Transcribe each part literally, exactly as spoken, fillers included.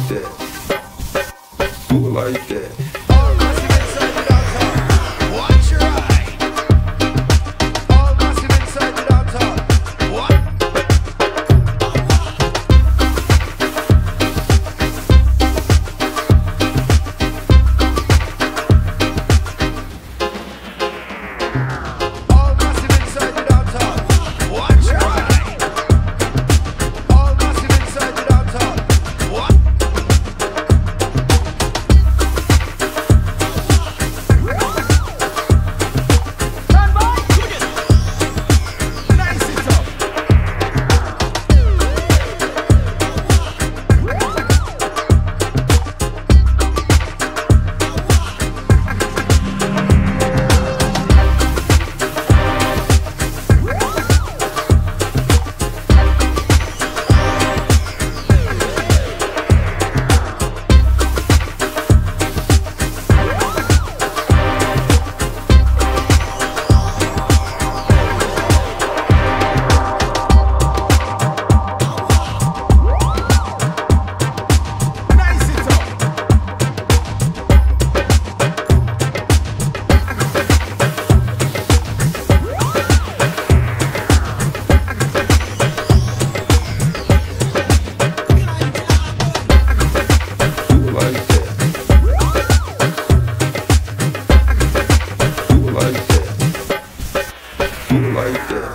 like that. Do it like that. Watch your eye. All massive inside the downtown. What? All massive inside the downtown. Watch your eye. All massive inside the downtown. What? Like that.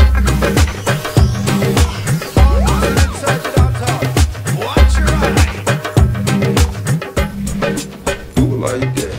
Watch your eye. Do it like that.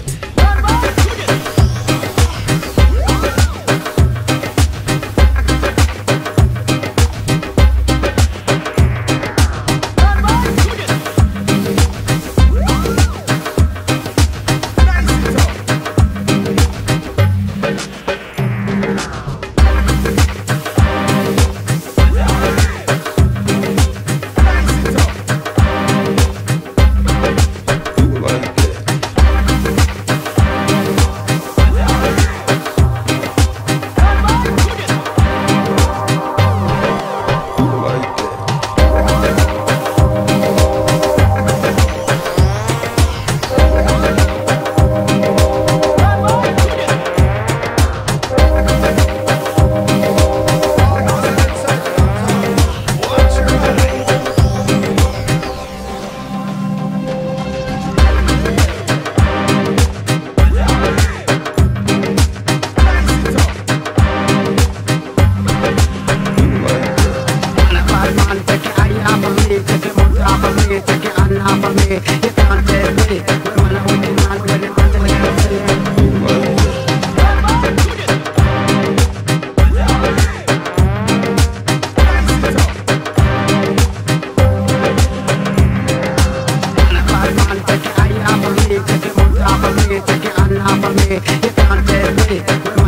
Take it on top of me, take it on top of me. You can't tell me.